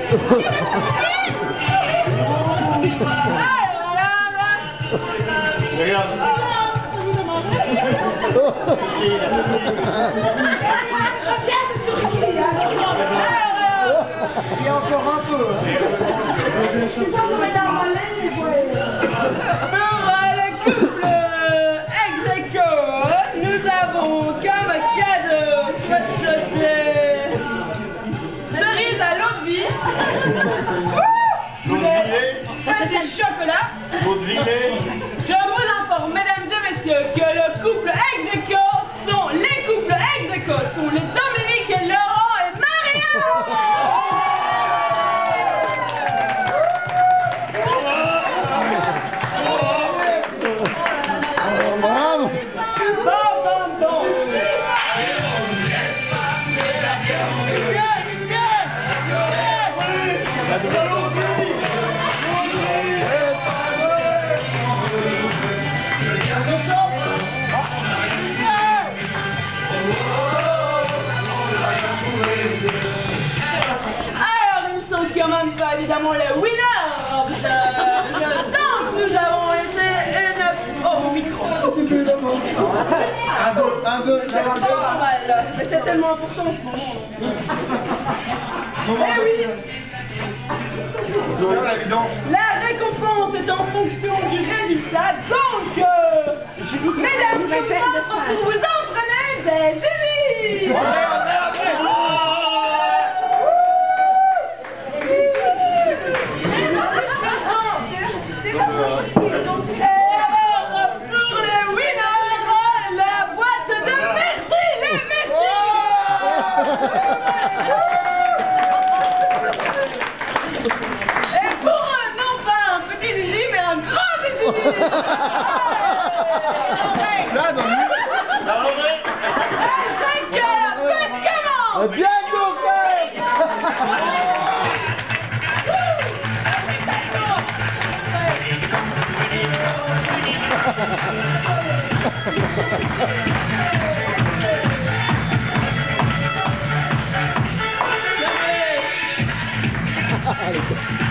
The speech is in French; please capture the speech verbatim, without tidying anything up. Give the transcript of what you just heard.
Il y a encore un peu. Pour le couple ex-aequo, nous avons comme cadeau chaussée cerise à l'eau de vie. Ça c'est le chocolat. Je vous informe, mesdames et messieurs, que le couple ex-aequo sont les couples ex-aequo sont les Dominique, Laurent et Maria. Évidemment le winner de le danse, nous avons été une... Oh, mon micro. Un, deux, un, deux, C'est pas normal, mais c'est tellement important en ce moment. Eh oui. La récompense est en fonction du résultat, donc, euh, mesdames, je vous offre pour vous entraîner des zizi. Et pour un, non pas un petit zizi, mais un grand zizi. Là, dans le cinq heures, faites comment? bien joué. Allez.